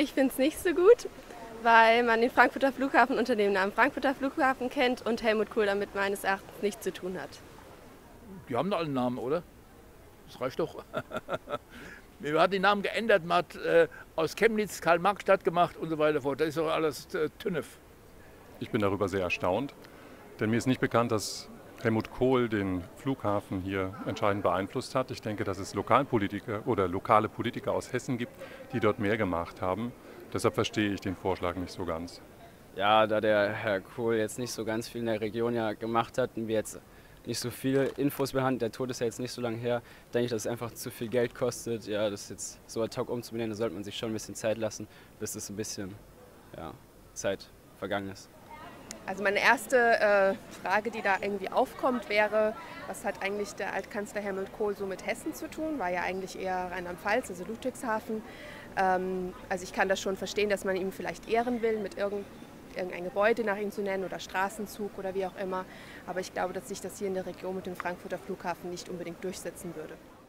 Ich finde es nicht so gut, weil man den Frankfurter Flughafen unter dem Namen Frankfurter Flughafen kennt und Helmut Kohl damit meines Erachtens nichts zu tun hat. Die haben da alle einen Namen, oder? Das reicht doch. Man hat den Namen geändert, man hat aus Chemnitz Karl-Marx-Stadt gemacht und so weiter fort. Das ist doch alles Tünnef. Ich bin darüber sehr erstaunt, denn mir ist nicht bekannt, dass Helmut Kohl den Flughafen hier entscheidend beeinflusst hat. Ich denke, dass es Lokalpolitiker oder lokale Politiker aus Hessen gibt, die dort mehr gemacht haben. Deshalb verstehe ich den Vorschlag nicht so ganz. Ja, da der Herr Kohl jetzt nicht so ganz viel in der Region ja gemacht hat und wir jetzt nicht so viele Infos behandeln, der Tod ist ja jetzt nicht so lange her, denke ich, dass es einfach zu viel Geld kostet. Ja, das jetzt so ad hoc umzubenennen, da sollte man sich schon ein bisschen Zeit lassen, bis es ein bisschen Zeit vergangen ist. Also meine erste Frage, die da irgendwie aufkommt, wäre, was hat eigentlich der Altkanzler Helmut Kohl so mit Hessen zu tun? War ja eigentlich eher Rheinland-Pfalz, also Ludwigshafen. Also ich kann das schon verstehen, dass man ihn vielleicht ehren will, mit irgendein Gebäude nach ihm zu nennen oder Straßenzug oder wie auch immer. Aber ich glaube, dass sich das hier in der Region mit dem Frankfurter Flughafen nicht unbedingt durchsetzen würde.